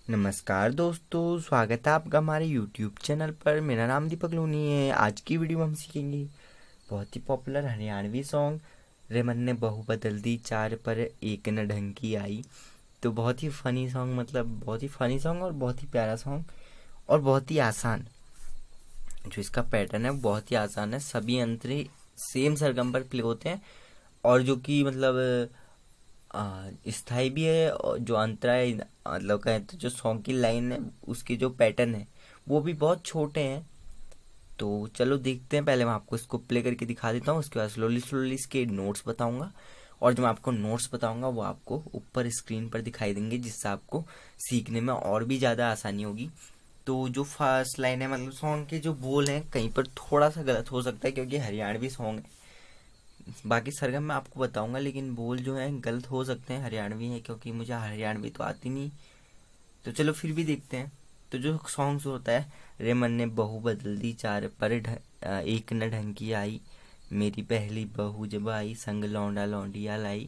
नमस्कार दोस्तों, स्वागत है आपका हमारे YouTube चैनल पर। मेरा नाम दीपक लोनी है। आज की वीडियो में हम सीखेंगे बहुत ही पॉपुलर हरियाणवी सॉन्ग रे मन ने बहू बदल दी चार पर एक न ढंग की आई। तो बहुत ही फ़नी सॉन्ग, मतलब बहुत ही फ़नी सॉन्ग और बहुत ही प्यारा सॉन्ग और बहुत ही आसान। जो इसका पैटर्न है वो बहुत ही आसान है। सभी अंतरे सेम सरगम पर प्ले होते हैं और जो कि मतलब स्थाई भी है। और जो अंतरा है, मतलब कहें तो जो सॉन्ग की लाइन है उसके जो पैटर्न है वो भी बहुत छोटे हैं। तो चलो देखते हैं। पहले मैं आपको इसको प्ले करके दिखा देता हूँ, उसके बाद स्लोली स्लोली इसके नोट्स बताऊंगा। और जो मैं आपको नोट्स बताऊंगा वो आपको ऊपर स्क्रीन पर दिखाई देंगे, जिससे आपको सीखने में और भी ज़्यादा आसानी होगी। तो जो फर्स्ट लाइन है, मतलब सॉन्ग के जो बोल हैं कहीं पर थोड़ा सा गलत हो सकता है क्योंकि हरियाणवी सॉन्ग है। बाकी सरगम मैं आपको बताऊंगा, लेकिन बोल जो है गलत हो सकते हैं, हरियाणवी है क्योंकि मुझे हरियाणवी तो आती नहीं। तो चलो फिर भी देखते हैं। तो जो सॉन्ग होता है, रे मन ने बहू बदल दी चार पर एक न ढंग की आई, मेरी पहली बहू जब आई संग लौंडा लौंडिया लाई,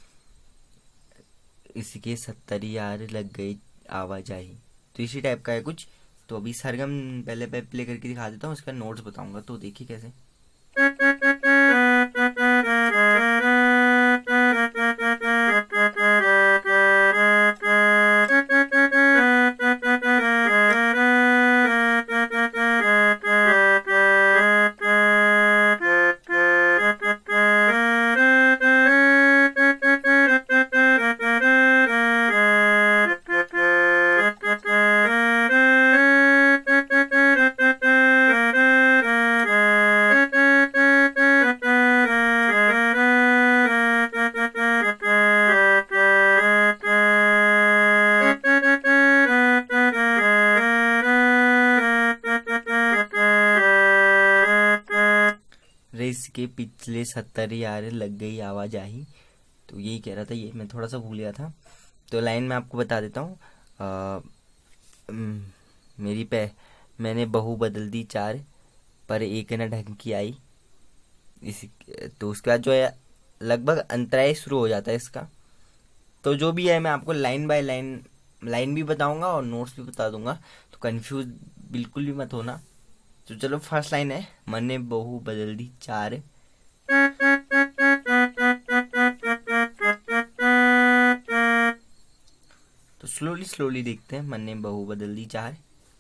इसके 70 यार लग गई आवाजाही। तो इसी टाइप का है कुछ। तो अभी सरगम पहले प्ले करके दिखा देता हूँ, उसका नोट्स बताऊंगा। तो देखिए कैसे। रेस के पिछले 70 यार लग गई आवाजाही। तो यही कह रहा था, ये मैं थोड़ा सा भूल गया था। तो लाइन में आपको बता देता हूँ। मेरी पे मैंने बहू बदल दी चार पर एक न ढंग की आई। इसी तो उसके बाद जो है लगभग अंतराय शुरू हो जाता है इसका। तो जो भी है मैं आपको लाइन बाय लाइन लाइन भी बताऊंगा और नोट्स भी बता दूंगा, तो कंफ्यूज बिल्कुल भी मत होना। तो चलो फर्स्ट लाइन है, मन ने बहू बदल दी चार। तो स्लोली स्लोली देखते हैं, मन ने बहू बदल दी चार।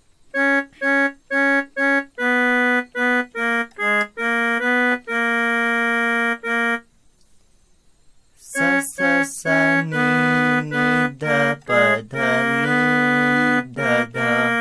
स स स नी नी ध प ध नी ध ध।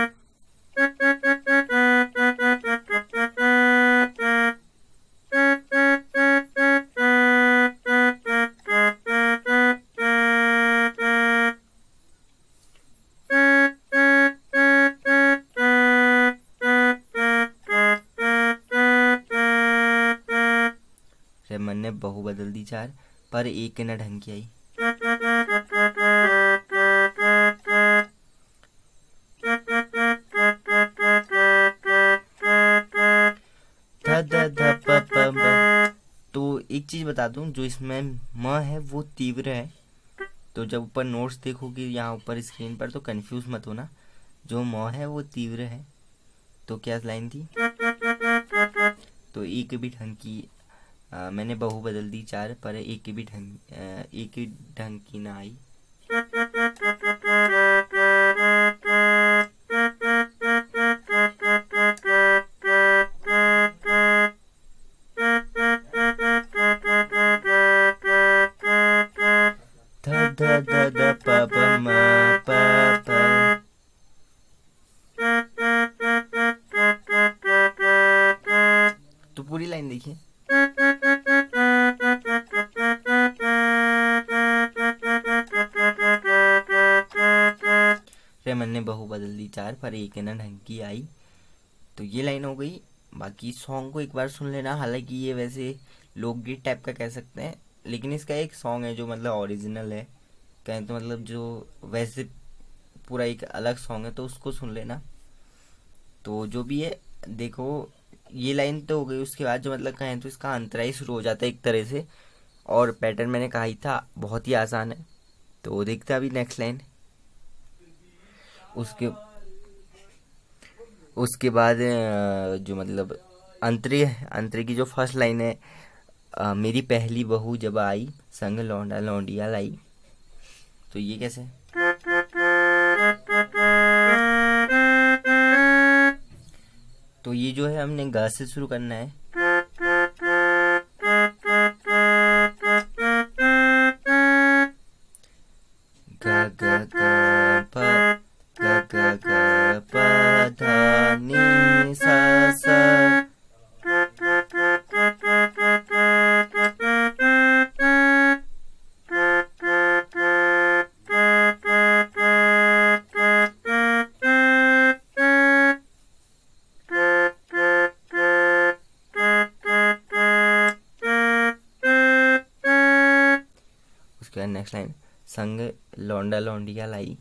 रे मन ने बहू बदल दी चार पर एक न ढंग की आई। ध ध ध प प ब। तो एक चीज बता दूं, जो इसमें म है वो तीव्र है। तो जब ऊपर नोट्स देखोगे यहाँ ऊपर स्क्रीन पर तो कंफ्यूज मत होना, जो म है वो तीव्र है। तो क्या लाइन थी, तो एक भी ढंग की मैंने बहू बदल दी चार पर एक ही ढंग की ना आई। ध ध ध ध प प म प प। तो पूरी लाइन देखिए। रे मन ने बहू बदल दी चार पर एक न ढंग की आई। तो ये लाइन हो गई। बाकी सॉन्ग को एक बार सुन लेना। हालांकि ये वैसे लोकगीत टाइप का कह सकते हैं, लेकिन इसका एक सॉन्ग है जो मतलब ओरिजिनल है, कहें तो मतलब जो वैसे पूरा एक अलग सॉन्ग है, तो उसको सुन लेना। तो जो भी है देखो, ये लाइन तो हो गई। उसके बाद जो मतलब कहें तो इसका अंतराई शुरू हो जाता है एक तरह से। और पैटर्न मैंने कहा ही था बहुत ही आसान है। तो देखते हैं अभी नेक्स्ट लाइन। उसके उसके बाद जो मतलब अंतरी अंतरी की जो फर्स्ट लाइन है, मेरी पहली बहू जब आई संग लौंडा लौंडिया लाई। तो ये कैसे? तो ये जो है हमने ग से शुरू करना है। ग ग ग प ग ग ग प ध नि सा सा। उसके बाद नेक्स्ट लाइन संग लौंडा लौंडिया लाई।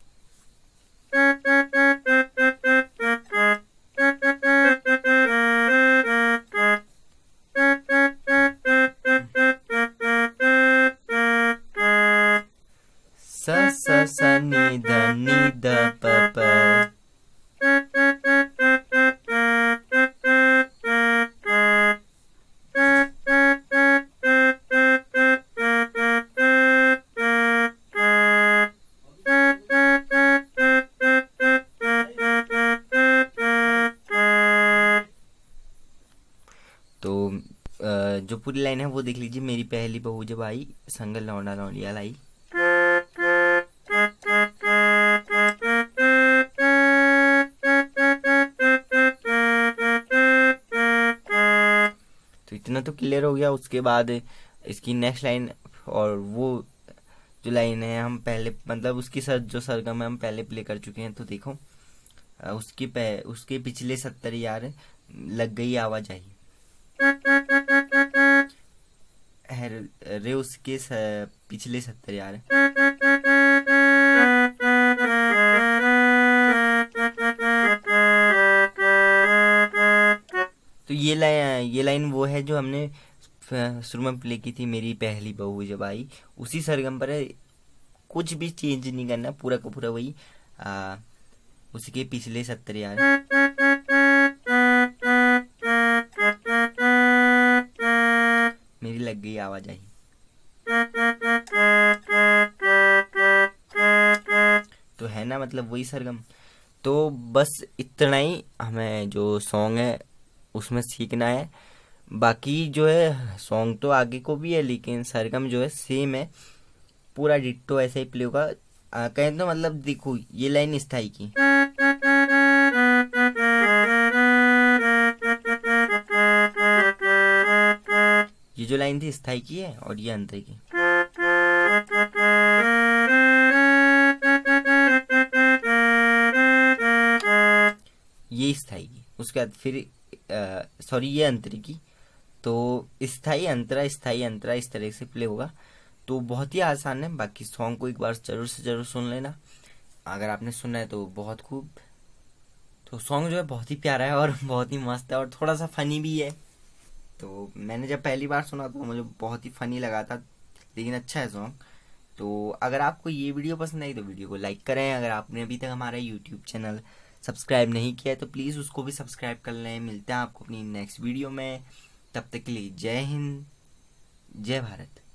स स स नि द प प। तो जो पूरी लाइन है वो देख लीजिए। मेरी पहली बहू जब आई संग लौंडा लौंडिया लाई। तो इतना तो क्लियर हो गया। उसके बाद इसकी नेक्स्ट लाइन और वो जो लाइन है हम पहले मतलब उसकी जो सरगम है हम पहले प्ले कर चुके हैं। तो देखो उसके पिछले 70 यार लग गई आवाजाही है रे उसके पिछले 70 यार। तो ये लाइन वो है जो हमने शुरू में प्ले की थी, मेरी पहली बहू जब आई। उसी सरगम पर है, कुछ भी चेंज नहीं करना, पूरा का पूरा वही उसके पिछले 70 यार। मेरी लग गई आवाजाही। तो है ना मतलब वही सरगम। तो बस इतना ही हमें जो सॉन्ग है उसमें सीखना है। बाकी जो है सॉन्ग तो आगे को भी है लेकिन सरगम जो है सेम है, पूरा डिट्टो ऐसे ही प्ले होगा। कहें तो मतलब देखो ये लाइन स्थाई की, ये जो लाइन थी स्थाई की है और ये अंतर की। ये स्थाई की, उसके बाद फिर सॉरी ये अंतरी की। तो स्थाई अंतरा इस तरह से प्ले होगा। तो बहुत ही आसान है। बाकी सॉन्ग को एक बार जरूर से जरूर सुन लेना, अगर आपने सुना है तो बहुत खूब। तो सॉन्ग जो है बहुत ही प्यारा है और बहुत ही मस्त है और थोड़ा सा फनी भी है। तो मैंने जब पहली बार सुना तो मुझे बहुत ही फनी लगा था, लेकिन अच्छा है सॉन्ग। तो अगर आपको ये वीडियो पसंद आई तो वीडियो को लाइक करें। अगर आपने अभी तक हमारा यूट्यूब चैनल सब्सक्राइब नहीं किया है तो प्लीज़ उसको भी सब्सक्राइब कर लें। मिलते हैं आपको अपनी नेक्स्ट वीडियो में, तब तक के लिए जय हिंद, जय भारत।